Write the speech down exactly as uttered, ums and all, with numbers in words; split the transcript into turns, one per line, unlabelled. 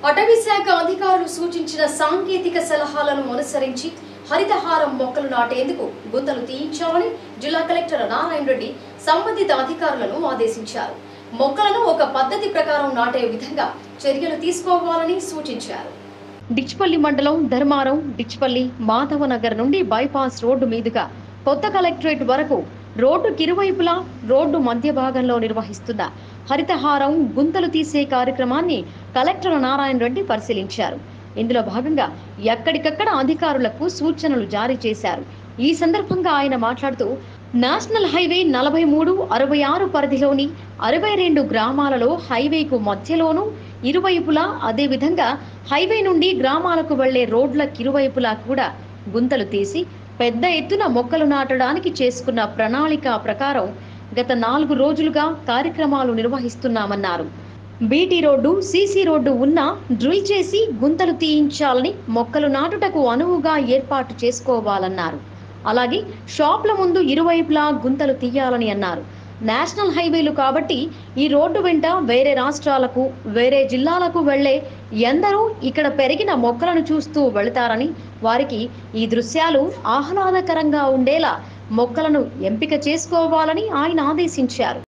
అటవీ శాఖ అధికారులు సూచించిన సాంకేతిక సలహాలను అనుసరించి హరితహారం మొక్కలు నాటేందుకు గుంతలు తీయించాలని జిల్లా కలెక్టర్ నారాయణ రెడ్డి సంబంధిత అధికారులను ఆదేశించారు. మొక్కలను ఒక పద్ధతి ప్రకారం నాటే విధంగా చర్యలు తీసుకోవాలని సూచించారు. డిచ్పల్లి మండలం ధర్మారం డిచ్పల్లి మాధవనగర్ నుండి బైపాస్ రోడ్డు మీదుగా కొత్త కలెక్టరేట్ వరకు రోడ్డుకి ఇరువైపులా రోడ్డు మధ్య భాగంలో నిర్వహిస్తున్న హరితహారం గుంతలు తీసే కార్యక్రమాన్ని కలెక్టర్ నారాయణ రెడ్డి పరిశీలించారు. ఇందులో భాగంగా ఎక్కడికక్కడ అధికారులకు సూచనలు జారీ చేశారు. ఈ సందర్భంగా ఆయన మాట్లాడుతూ నేషనల్ హైవే నలభై మూడు అరవై ఆరు పరిధిలోని అరవై రెండు గ్రామాలలో హైవేకు మధ్యలోనూ ఇరువైపులా అదేవిధంగా హైవే నుండి గ్రామాలకు వెళ్లే రోడ్ల కిరువైపులా కూడా గుంతలు తీసి పెద్ద ఎత్తున మొక్కలు నాటడానికి చేసుకున్న ప్రణాళిక ప్రకారం గత నాలుగు రోజులుగా కార్యక్రమాలు నిర్వహిస్తున్నామన్నారు. బీటీ రోడ్డు సీసీ రోడ్డు ఉన్నా డ్రిల్ చేసి గుంతలు తీయించాలని, మొక్కలు నాటుటకు అనువుగా ఏర్పాటు చేసుకోవాలన్నారు. అలాగే షాప్ల ముందు ఇరువైపులా గుంతలు తీయాలని అన్నారు. నేషనల్ హైవేలు కాబట్టి ఈ రోడ్డు వెంట వేరే రాష్ట్రాలకు వేరే జిల్లాలకు వెళ్లే ఎందరో ఇక్కడ పెరిగిన మొక్కలను చూస్తూ వెళతారని, వారికి ఈ దృశ్యాలు ఆహ్లాదకరంగా ఉండేలా మొక్కలను ఎంపిక చేసుకోవాలని ఆయన ఆదేశించారు.